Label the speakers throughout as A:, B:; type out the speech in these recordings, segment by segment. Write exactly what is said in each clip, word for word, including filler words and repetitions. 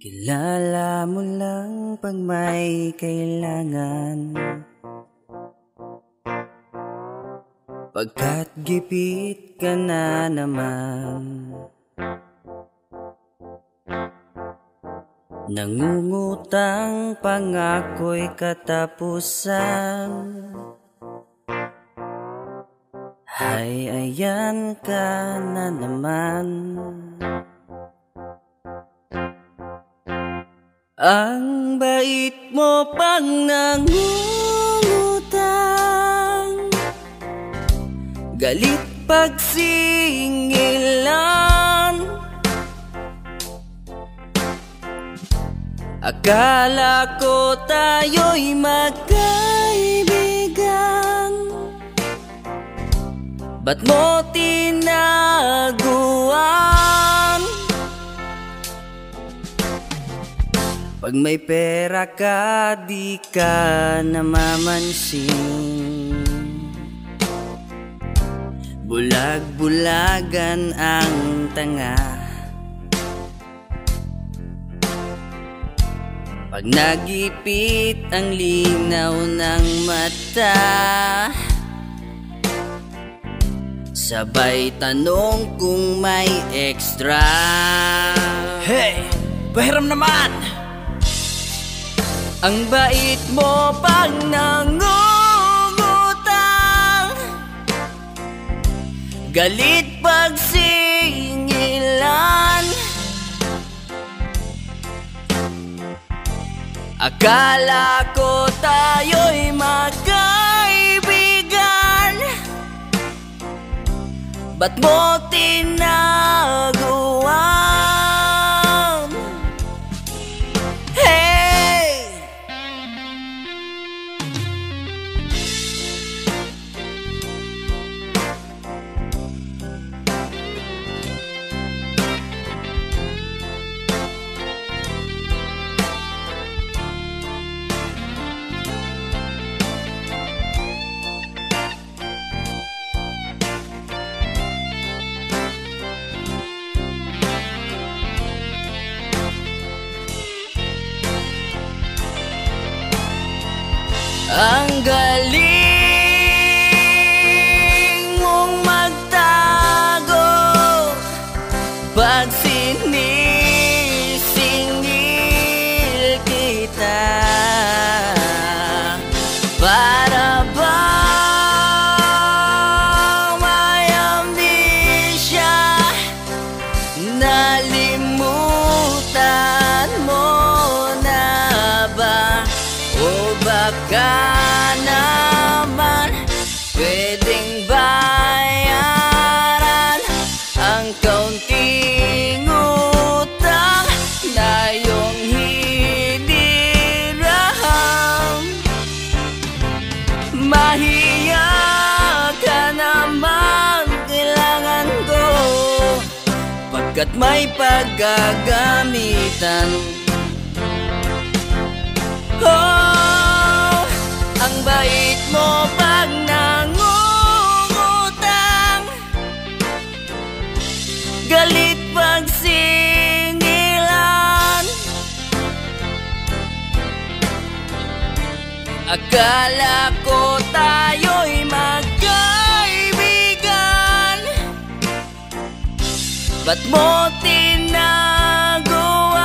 A: Kilala mo lang pag may kailangan, pagkat gipit ka na naman. Nangungutang pangako'y katapusan, ay ayan ka na naman. Ang bait mo pang nangungutang, galit pag singilan. Akala ko tayo'y magkaibigan, ba't mo tinaguan? Pag may pera ka, di ka namamansin. Bulag-bulagan ang tanga. Pag nagipit ang linaw ng mata, sabay tanong kung may extra.
B: Hey! Pahiram naman!
A: Ang bait mo pag nangungutang, galit pag singilan. Akala ko tayo'y magkaibigan, ba't mo tinaguan? Ang galing mong magtago pag sinisingil kita. Para bang may amnesia, nalimutan mo na ba? O baka naman pwedeng bayaran ang kaunting utang na iyong hinirang. Mahiya ka naman, kailangan ko, pagkat may paggagamitan. Oh, ang bait mo pag nangungutang, galit pag singilan. Akala ko tayo'y magkaibigan, ba't mo tinaguan?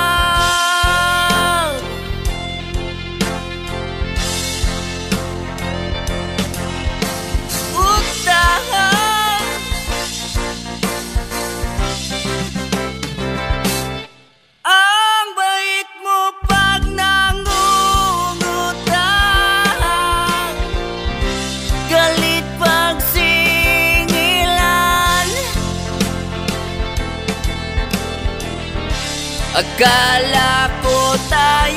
A: Akala ko tayo